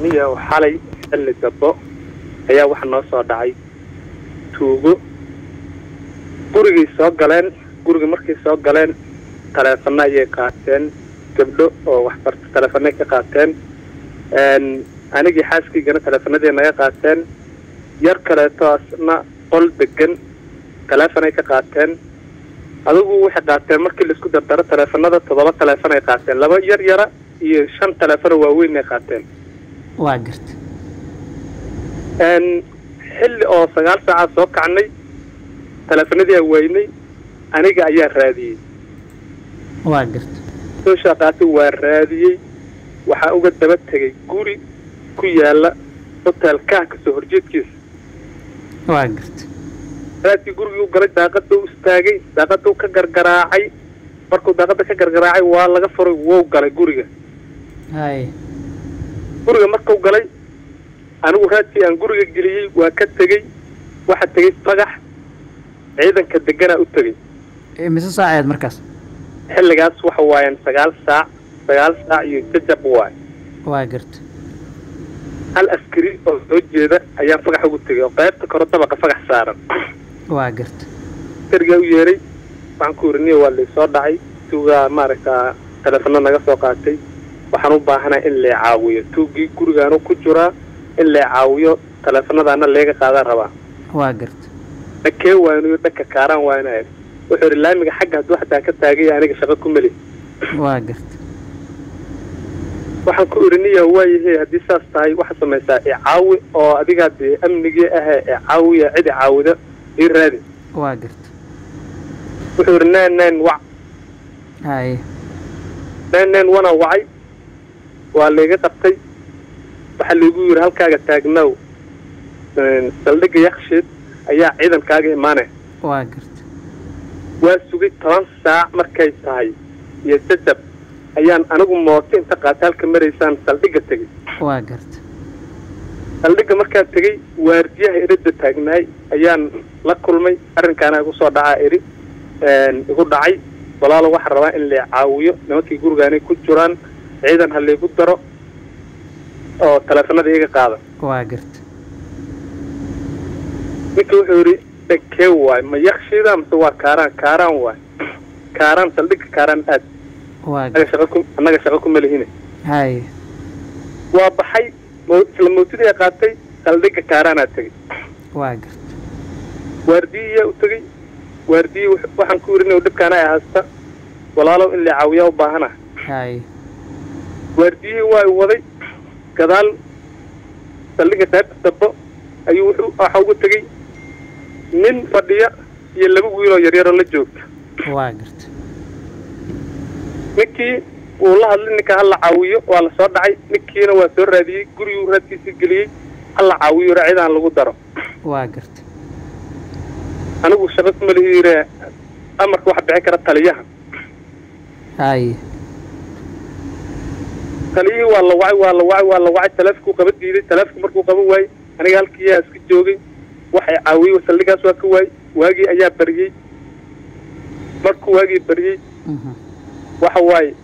niyo xalay xilli dabo ayaa waxa noo soo dhacay tuugo gurigii soo galeen guriga markay soo galeen taleefano ayay qaateen gabdho oo wax barta taleefanay ka qaateen anigii xaaskiigana taleefanadii naga qaateen yar kaleetoasna qol degan taleefanay ka qaateen adigu waxay qaateen markii la isku dardaro taleefanada 7 taleefan ay qaateen 2 yar yara iyo 5 taleefan waaweyn ay qaateen waa garta xilli oo 9 saac soo kacnay taleefanadii ay weynay aniga ayaa raadiyay waa garta soo shaqaatay waa raadiyay waxa uga daba tagay guri ku yaala hotelka ka soo horjeedkiisa waa garta raadkii gurigii u galay daaqada u istaagay daaqada ka gargaraacay markuu daaqada ka gargaraacay waa laga furay wuu galay guriga guriga markuu galay anigu raadkii aan guriga geliyay waa ka tagay waxa tagay fagax ciidanka degana u tagay mise saaceed markaas xilligaas waxa waayeen 9 saac iyo jajab waa garta hal askari oo soo jeeda ayaa fagax ugu tagay oo qaybta kor dabaqa fagax saaran waa garta askariga u yeeray waxaan ku uriniyo waa la soo dhacay tuuga maaragta taleefano naga soo qaatay waxaan u baahanahay in la caawiyo tuugii gurigaanu ku jiraa in la caawiyo taleefanadana leega qaadan rabaa waa garta dhakee waanu dhaka kaaraan waanahay wuxuu laamiga xagga haduu xataa ka taagay aniga shaqo ku mali waa garta waxaan ku uriniyo waayahay hadii saas tahay waxa sameeysaa caawi oo adiga amnigii caawiya cid caawida raadi waa garta wuxuu rinaan wac wana wacay waa leega qabtay waxa lagu yiri halkaaga taagnaw saldhiga yaksheed ayaa ciidankaaga imaanay waa garta waa sugay 10 saac markay tahay iyo jajab ayaan anigu mooto inta qaataalka mareysaan saldhiga tagay waa garta saldhiga markaan tagay waardiyaha irida taagnaay ayaan la kulmay arrinkaana igu soo dhacay igu dhacay walaalo waxa rabaa in la caawiyo nimankii gurigaanay ku jiraan ciidan hal igu daro oo taleefanada iga qaada waa garta ninkii wuxuu yiri dhakee waay ma yakshiida mise waa kaaraan waay kaaraan saldhiga kaaraan aad waa anaga shaqo ku malihine waa baxay isla mootidii qaatay saldhiga kaaraana tagay waa garta waardiyiya u tagay waardiyi waxaan ku yiri inuu dhibkaana ay haysta walaalo in la caawiyo u baahana waardiyi waa waday gadaal saldhiga dabo ayuu waxa ugu tagay nin fadhiya iyo 2 wiil oo yar yar la joogta waa garta ninkii uu la hadlay ninka hal caawiyo waa la soo dhacay ninkiina waa soo raadiyay gurigu raadkiisa geliyay hal caawiyo racidaan lagu daro waa garta anigu shaqo ma lihiire amarka waxa bixin kara taliyaha taliyihii waa la wacay taleefku qaba diiday taleefku markuu qaban waayay aniga halkii yaa iska joogay waxay caawiyay saldhigaas waa ka waayay waagii ayaa bariyay markuu waagii bariyay waxa waaye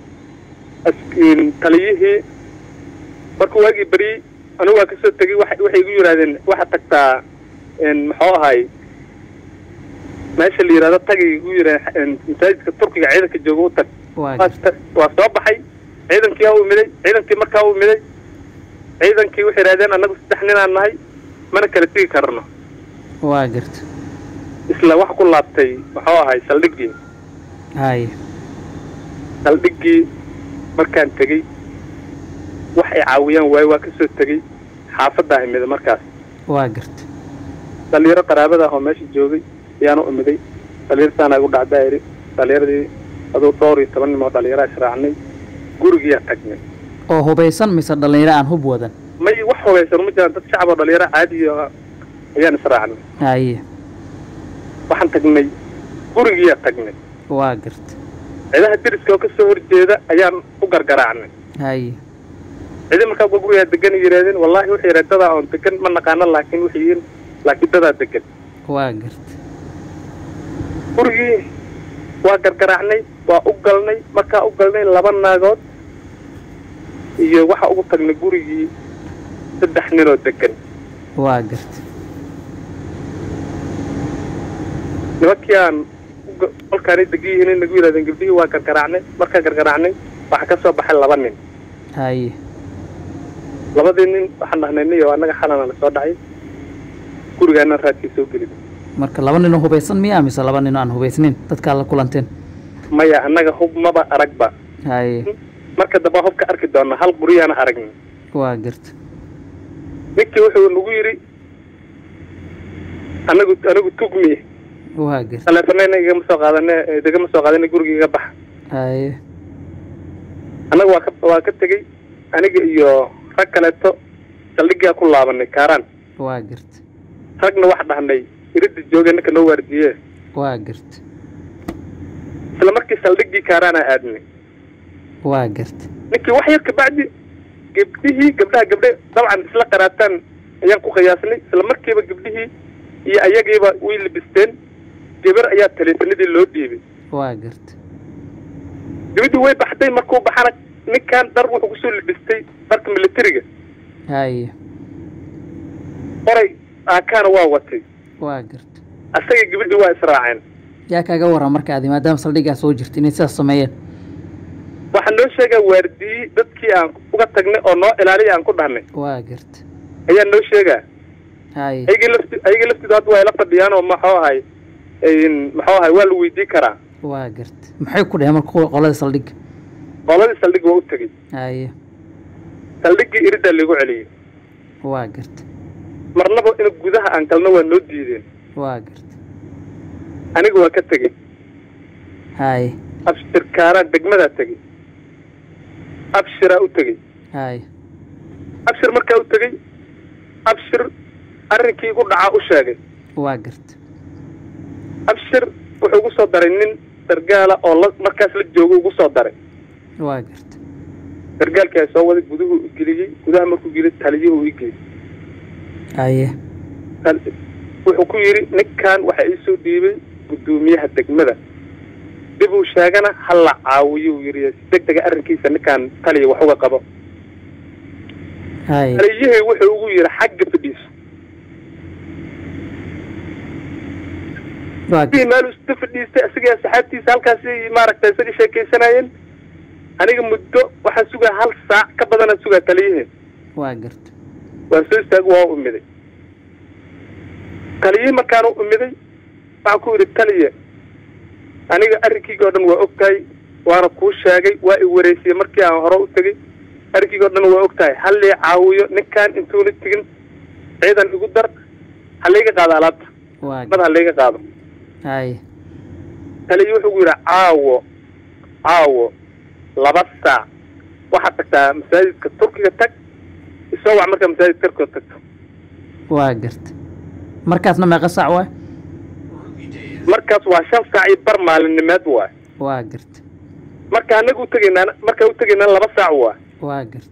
taliyihii markuu waagii bariyay anigu waa kasoo tegay waxay igu yiraahdeen waxa tagtaa maxuu ahay meesha la yiraahdo tagay igu yiraahdeen masaajidka turkiga ciidanka jooga u tag waa soo baxay ciidankii uu miday ciidankii markaa uu miday ciidankii waxay yiraahdeen anagu 3 nin aan nahay mana kala tigi karno waa garta isla wax ku laabtay maxuu ahay saldhigii saldhigii markaan tagay waxay caawiyaan waa ka soo tagay xaafadda ahmida markaas waa garta dhalinyaro qaraabada oo meesha joogay ayaan u imiday dhalinyartaana igu dhacday dhalinyaradii adoo 12 nin oo dhalinyaro israacnay guriga tagnay oo hubaysan mise dhalinyaro aan hub wadan may wax hubaysan ma jiraan dad shacab oo dhalinyaro caadi ah ayaan israacnay waxaan tagnay guriga tagnay waa garta ciidaha diriska oo ka soo horjeeda ayaan u gargaraacnay ciidan markaa guriga degan yiraahdeen wallahi wixii raadada oo degan ma naqaan laakiin dada degan waa garta gurigii waa gargaraacnay waa u galnay markaa u galnay 2 naagood iyo waxa ugu tagnay gurigii saddex ninoo degan waa gartay nimankii aan qolkaanay degan yihiin nagu yidhahdeen gabdhihii waa gargaraacnay markaan gargaraacnay waxaa ka soo baxay 2 nin haye 2 nin waxaan dhahnay niyo annaga xalana la soo dhacay gurigaana raadkii soo gelin marka 2 nin oo hubaysan miyaa mise 2 nin aan hubaysnin dadka la kulanteen maya annaga hub maba aragba haye marka daba hubka arki doona hal guriyana aragni waa gartay ninkii wuxuu nagu yiri anagu tugmi waa gartay telefonayna igama soo qaadanay guriga iga bax haye anagu waa ka tegey aniga iyo rag kaleeto saldhigaa ku laabanay kaaraan waa gartay ragna wax dhahnay irida jooga ninka noo waardiye waa gartay isla markii saldhigii kaaraana aadnay waa gartay ninkii wax yar kabacdi gabdhaha dabcan isla qaraataan ayaan ku qiyaasnay isla markiiba gabdhihii iyo ayagiiba way libisteen gabar ayaa taleefanadii loo dhiibay waa gartay gabadhii way baxday markuu baxana ninkan dhar wuxuu kusoo libistay dharka militariga haye qoray aakaana waa watay waa gartay asaga gabadhii waa israaceen yaa kaaga waran marka aad maadaama saldhigaa soo jirta inay sidaas sameeyeen waxaa noo sheegaa waardiyey dadkii aan uga tagnay oo noo ilaaliya aan ku dhahnay waa gartay ayaa noo sheegaa haye ayagii laftiidu hadda waa ila fadhiyaan oo maxuu ahay waa la weydii karaa waa gartay maxay ku dhaheen marka qoladii saldhiga waa u tegey haye saldhigii iridaa lagu celiyey waa gartay marnaba in gudaha aan galno waa noo diideen waa gartay aniga waa ka tegey haye abshir kaaraan degmadaa tegey abshiraa u tegey haye abshir markaa u tegey abshir arrinkii igu dhacaa u sheegay waa gartay abshir wuxuu ugu soo daray nin sargaala oo markaas la joogo ugu soo daray waa gartay sargaalkii ay soo waday guduhu geliyey gudaha markuu geliyey taliyuhu ii geeyey haye wuxuu ku yidhi ninkan waxaa ii soo dhiibay guddoomiyaha degmada dib uu sheegana ha la caawiyuu yidhi si degdega arrinkiisa ninkaan taliya wax uga qabo haye taliyihii wuxuu ugu yidhi xagga fadhiiso meel iska fadhiistay isaga asxaabtiisa halkaasi maaragtay isaga sheekaysanayeen aniga muddo waxaan sugaa 1 saac ka badanaan sugaa taliyihii waa gartay waan soo istaagay waa u imiday taliyihii markaan u imiday waxaan ku yidhi taliya aniga arrinkeyga oo dhan waa ogtahay waana kuu sheegay waa i wareysiyey markii aan hore u tegey arrinkeyga oo dhan waa ogtahay hal lii caawiyo ninkaan intuuna tegin ciidan igu dar ha layga qaado alaabta mad ha layga qaado haye taliyi wuxuu ku yidhi caawo 2 saac waxaad tagtaa masaajidka turkiga tag isoo wac markaa masaajidka turkiga tagto waa gartay markaasna meeqa saac waay markaas waa 5 saac iyo bar maalinimeed waay waa gartay marka anagu u tegaynaa 2 saac waay waa gartay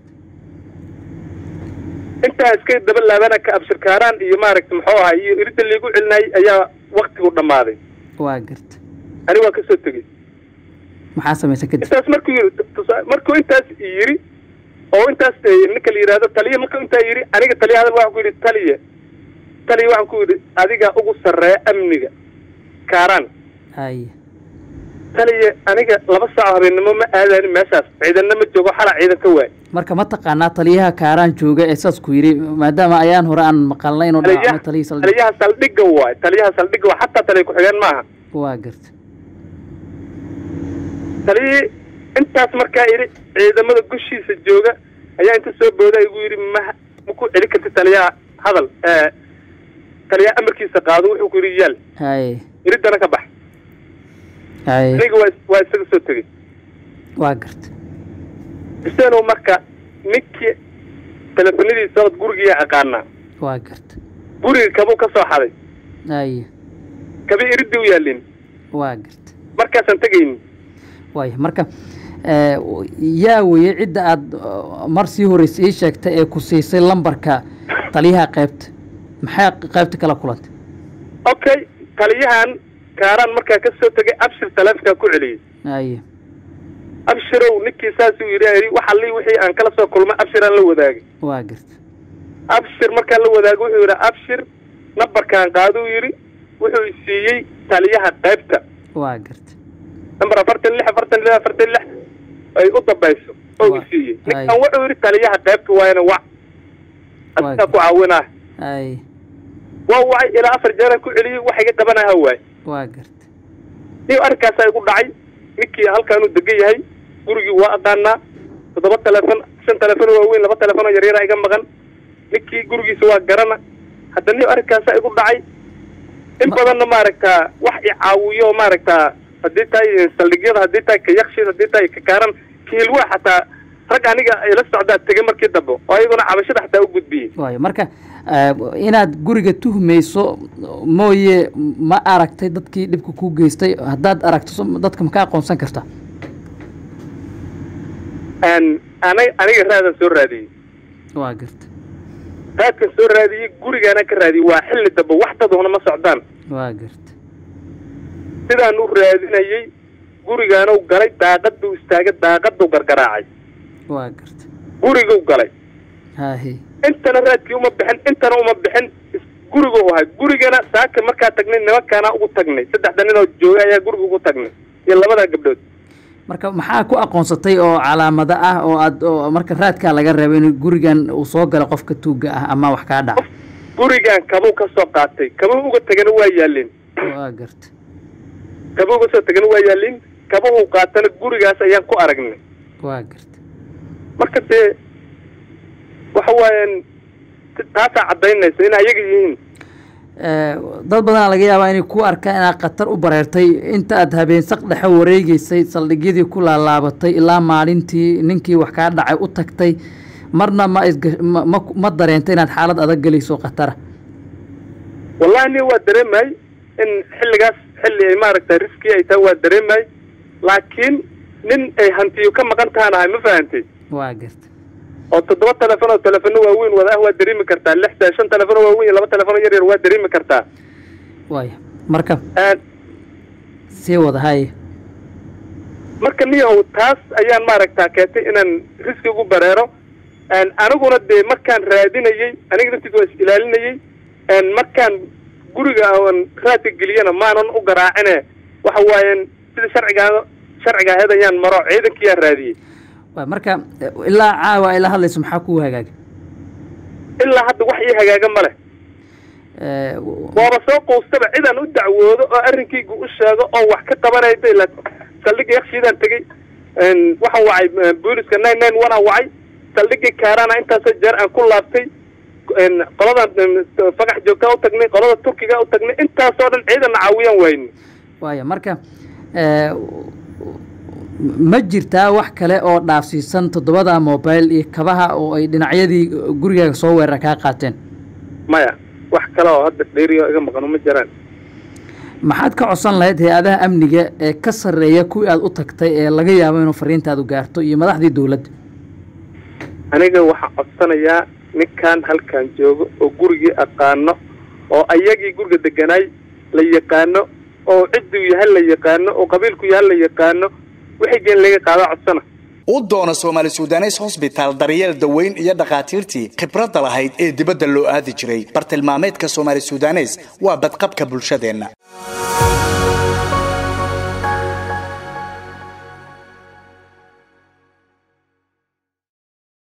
intaa iska daba laabana ka abshir kaaraan iyo maaragtay muxuu ahaa iyo irida liigu celinayay ayaa waqtigu dhammaaday waa gartay ani waa ka soo tegey maxaa samaysay kadib intaas markuu intaas yiri oo intaas ninka la yidhaahdo taliya markuu intaa yiri aniga taliya hadal waxaan ku yidhi taliya waxaan ku yidhi adiga ugu sarreeya amniga kaaraan haye taliya aniga 2 saac habeenimo ma aadaanin meeshaas ciidanna ma joogo xala ciidan ka waay marka ma taqaanaa taliyaha kaaraan jooga ee saas ku yiri maadaama ayaan hore aan maqalnayn oo dhacay taliyaha saldhiga waay xataa taliya ku xigeen maaha waa gartay taliyi intaas markaa yidhi ciidamada gushiisa jooga ayaa inta soo booda igu yidhi ma ku celi karti taliyaha hadal taliyaha amarkiisa qaado wuxuu ku yidhi yaal haye iridana ka bax haye aniga waa isaga soo tegey waa gartay isagoo marka ninkii telefonadiisa oo guriga aqaana waa gartay guriga kabuu ka soo xaday haye kabi iridii u yaalin waa gartay markaasaan tegayni waay marka yaa weeye cidda aad mar sii horreysay ii sheegtay ee ku siisay lambarka taliyaha qaybta maxay qaybta kala kulantay okay taliyahan kaaraan markaa ka soo tegay abshir taleefankaa ku celiyey haye abshirow ninkii saasuu yidhi waxa wixii aan kala soo kulmay abshiraan la wadaagay waa gartay abshir markaa la wadaago wuxuu yidhi abshir nambarkan qaaduu yidhi wuxuu siiyey taliyaha qaybta waa garta nambar 46 ay u dambayso oo siiyey ninkan wuxuu yidhi taliyaha qaybta waayna wac aska ku caawinaa ay waa ilaa 4 jeer ku celiyay wax iga qabanaha waay waa garta nin arkaas ay ku dhacay ninkii halkaan uu degan yahay gurigii waa aqaanaa 7 telefoon 5 telefoon waaweyn 2 telefoon yar yar iga maqan ninkii gurigiisa waa garana hadda nin arkaas ay ku dhacay in badanna maaragtaa wax i caawiyo maaragtaa haddii tahay saldhigyada haddii tahay ka yaqshid haddii tahay ka kaaran kiilwa xataa rag aniga ay la socdaa tegay markii dambe oo ayaduna cabashada xataa u gudbiyey waayo marka inaad guriga tuhmayso mooye ma aragtay dadkii dhibka ku geystay haddaad aragto dadka ma ka aqoonsan kartaa aniga raadan soo raadiyey waa garta raadkan soo raadiyey gurigaana ka raadiyey waa xilli dambe wax daduna ma socdaan waa garta sidaan u raadinayey gurigaana u galay daaqaduu istaagay daaqaduu gargaraacay waa garta guriguu galay haahi intana raadkii uma bixin intana uma bixin guriguu ahay gurigana saaka markaa tagnay nimankaana ugu tagnay 3 nin oo jooga ayaa guriga ugu tagnay iyo 2 gabdhood marka maxaa ku aqoonsatay oo calaamada ah oo aad marka raadka laga reebay in gurigan uu soo galo qofka tuuga ah ama wax ka dhac gurigan kabuu ka soo qaatay kabuu uga tagana waa yaalin waa garta kabuu uga soo tagana waa yaalin kabuu qaatana gurigaas ayaan ku aragnay waa garta marka waxa waayeen taasa cadaynaysa in ayaga yihiin dad badan laga yaabaa inay ku arkaan inaad khatar u bareertay inta aad habeen saq dhexe wareegaysay saldhigyadii ku laalaabatay ilaa maalintii ninkii wax kaa dhacay u tagtay marna ma dareentay inaad xaalad adag gelayso khatara wallahi ni waa dareemay in xilligaas xilli ay maaragtay riski ay tahay waa dareemay laakiin nin ay hantiyo ka maqan tahay ma fahantay waa garta oo 7 telefoon waaweyn wada waa dareemi kartaa 6 telefoon waaweyn 2 telefoon yar yar waa dareemi kartaa waay marka si wada hay marka niyow taas ayaan maaragtaa keentay inaan riski ugu bareero aniguna dee markaan raadinayey aniga naftiisa waa is ilaalinayey markaan guriga aan raadka geliyana maanan u garaacine waxa waayeen sida sharciga ahayd ayaan maro ciidankiyaa raadiyey marka ilaa caawa ila hadlayso maxaa ku hagaaga ilaa hadda wax ii hagaaga ma leh waaba soo quustaba cidaan u dacwoodo oo arrinkaygu u sheego oo wax ka qabanayda ilaa saldhigga yakshiidaan tegey waxaan wacay booliska 991 aan wacay saldhiggii kaaraana intaasoo jeer aan ku laabtay qoladan fagax joogtaa u tagnay qolada turkiga u tagnay intaasoo dhan ciidanna caawiyaan waayni waaya marka ma jirtaa wax kale oo dhaafsiisan 7 mobile iyo kabaha oo ay dhinacyadii gurigaaga soo weerar kaa qaateen maya wax kale oo hadda dheeriyo iga maqan ma jiraan maxaad ka codsan lahayd hay-adaha amniga ee ka sarreeya kuwii aad u tagtay ee laga yaabo inuu fariintaadu gaarto iyo madaxdii dawladda aniga waxaan codsanayaa ninkan halkan joogo oo gurigii aqaano oo ayagii guriga deganaay la yaqaano oo cidduu yahay la yaqaano oo qabiilku yahay la yaqaano wixii geen laga qaado codsana u doona Soomaali Suudaneys Hospital daryeel daweyn iyo dhaqaatiirtii khibradda lahayd ee dibadda loo aadi jiray bartilmaameedka Soomaali Suudaneys waa badqabka bulshadeena.